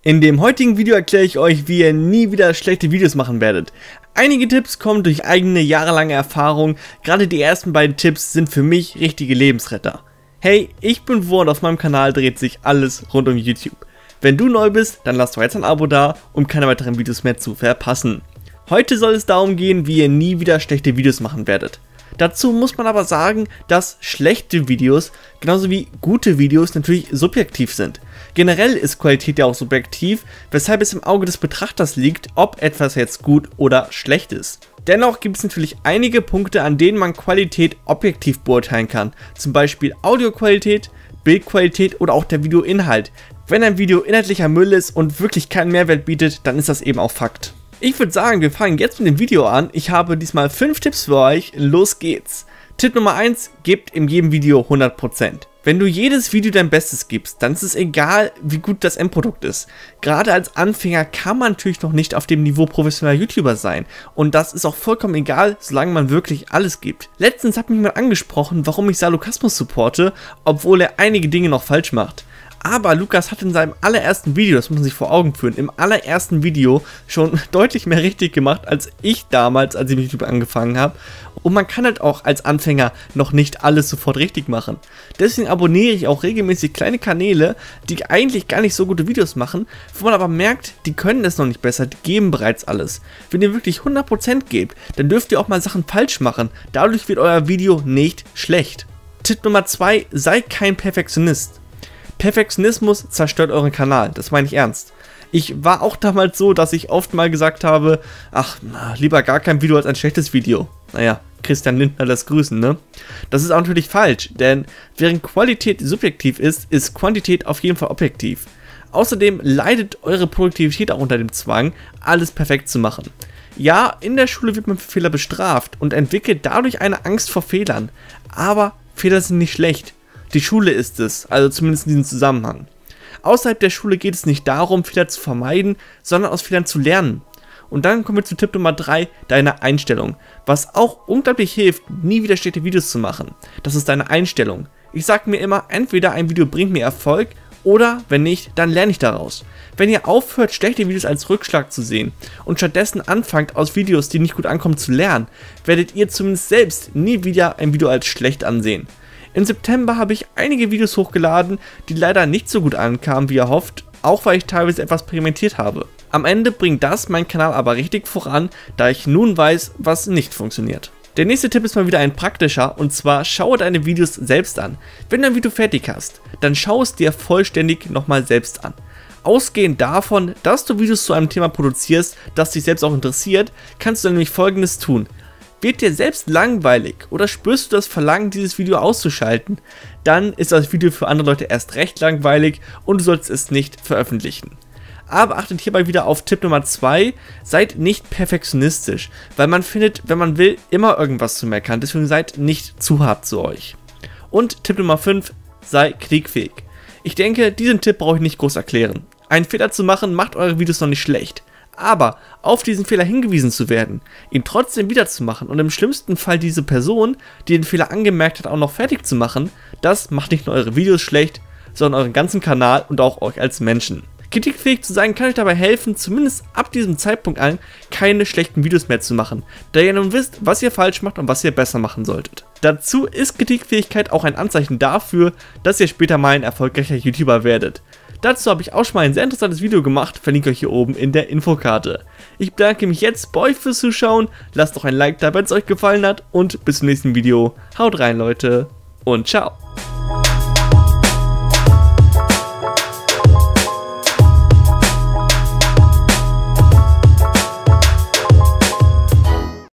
In dem heutigen Video erkläre ich euch, wie ihr nie wieder schlechte Videos machen werdet. Einige Tipps kommen durch eigene jahrelange Erfahrung, gerade die ersten beiden Tipps sind für mich richtige Lebensretter. Hey, ich bin Wo und auf meinem Kanal dreht sich alles rund um YouTube. Wenn du neu bist, dann lass doch jetzt ein Abo da, um keine weiteren Videos mehr zu verpassen. Heute soll es darum gehen, wie ihr nie wieder schlechte Videos machen werdet. Dazu muss man aber sagen, dass schlechte Videos, genauso wie gute Videos, natürlich subjektiv sind. Generell ist Qualität ja auch subjektiv, weshalb es im Auge des Betrachters liegt, ob etwas jetzt gut oder schlecht ist. Dennoch gibt es natürlich einige Punkte, an denen man Qualität objektiv beurteilen kann. Zum Beispiel Audioqualität, Bildqualität oder auch der Videoinhalt. Wenn ein Video inhaltlicher Müll ist und wirklich keinen Mehrwert bietet, dann ist das eben auch Fakt. Ich würde sagen, wir fangen jetzt mit dem Video an. Ich habe diesmal 5 Tipps für euch. Los geht's. Tipp Nummer 1, gebt in jedem Video 100%. Wenn du jedes Video dein Bestes gibst, dann ist es egal, wie gut das Endprodukt ist. Gerade als Anfänger kann man natürlich noch nicht auf dem Niveau professioneller YouTuber sein. Und das ist auch vollkommen egal, solange man wirklich alles gibt. Letztens hat mich jemand angesprochen, warum ich Salukasmus supporte, obwohl er einige Dinge noch falsch macht. Aber Lukas hat in seinem allerersten Video, das muss man sich vor Augen führen, im allerersten Video schon deutlich mehr richtig gemacht als ich damals, als ich mit YouTube angefangen habe. Und man kann halt auch als Anfänger noch nicht alles sofort richtig machen. Deswegen abonniere ich auch regelmäßig kleine Kanäle, die eigentlich gar nicht so gute Videos machen, wo man aber merkt, die können es noch nicht besser, die geben bereits alles. Wenn ihr wirklich 100% gebt, dann dürft ihr auch mal Sachen falsch machen. Dadurch wird euer Video nicht schlecht. Tipp Nummer 2, seid kein Perfektionist. Perfektionismus zerstört euren Kanal, das meine ich ernst. Ich war auch damals so, dass ich oft mal gesagt habe, ach, lieber gar kein Video als ein schlechtes Video. Naja, Christian Lindner lässt grüßen, ne? Das ist auch natürlich falsch, denn während Qualität subjektiv ist, ist Quantität auf jeden Fall objektiv. Außerdem leidet eure Produktivität auch unter dem Zwang, alles perfekt zu machen. Ja, in der Schule wird man für Fehler bestraft und entwickelt dadurch eine Angst vor Fehlern, aber Fehler sind nicht schlecht. Die Schule ist es, also zumindest in diesem Zusammenhang. Außerhalb der Schule geht es nicht darum, Fehler zu vermeiden, sondern aus Fehlern zu lernen. Und dann kommen wir zu Tipp Nummer 3, deine Einstellung. Was auch unglaublich hilft, nie wieder schlechte Videos zu machen. Das ist deine Einstellung. Ich sage mir immer, entweder ein Video bringt mir Erfolg oder, wenn nicht, dann lerne ich daraus. Wenn ihr aufhört, schlechte Videos als Rückschlag zu sehen und stattdessen anfangt, aus Videos, die nicht gut ankommen, zu lernen, werdet ihr zumindest selbst nie wieder ein Video als schlecht ansehen. Im September habe ich einige Videos hochgeladen, die leider nicht so gut ankamen, wie erhofft, auch weil ich teilweise etwas experimentiert habe. Am Ende bringt das meinen Kanal aber richtig voran, da ich nun weiß, was nicht funktioniert. Der nächste Tipp ist mal wieder ein praktischer, und zwar schaue deine Videos selbst an. Wenn du ein Video fertig hast, dann schau es dir vollständig nochmal selbst an. Ausgehend davon, dass du Videos zu einem Thema produzierst, das dich selbst auch interessiert, kannst du nämlich Folgendes tun. Wird dir selbst langweilig oder spürst du das Verlangen, dieses Video auszuschalten, dann ist das Video für andere Leute erst recht langweilig und du solltest es nicht veröffentlichen. Aber achtet hierbei wieder auf Tipp Nummer 2, seid nicht perfektionistisch, weil man findet, wenn man will, immer irgendwas zu meckern, deswegen seid nicht zu hart zu euch. Und Tipp Nummer 5, sei kritikfähig. Ich denke, diesen Tipp brauche ich nicht groß erklären. Einen Fehler zu machen, macht eure Videos noch nicht schlecht. Aber auf diesen Fehler hingewiesen zu werden, ihn trotzdem wiederzumachen und im schlimmsten Fall diese Person, die den Fehler angemerkt hat, auch noch fertig zu machen, das macht nicht nur eure Videos schlecht, sondern euren ganzen Kanal und auch euch als Menschen. Kritikfähig zu sein kann euch dabei helfen, zumindest ab diesem Zeitpunkt an keine schlechten Videos mehr zu machen, da ihr nun wisst, was ihr falsch macht und was ihr besser machen solltet. Dazu ist Kritikfähigkeit auch ein Anzeichen dafür, dass ihr später mal ein erfolgreicher YouTuber werdet. Dazu habe ich auch schon mal ein sehr interessantes Video gemacht, verlinke euch hier oben in der Infokarte. Ich bedanke mich jetzt bei euch fürs Zuschauen, lasst doch ein Like da, wenn es euch gefallen hat und bis zum nächsten Video. Haut rein Leute und ciao.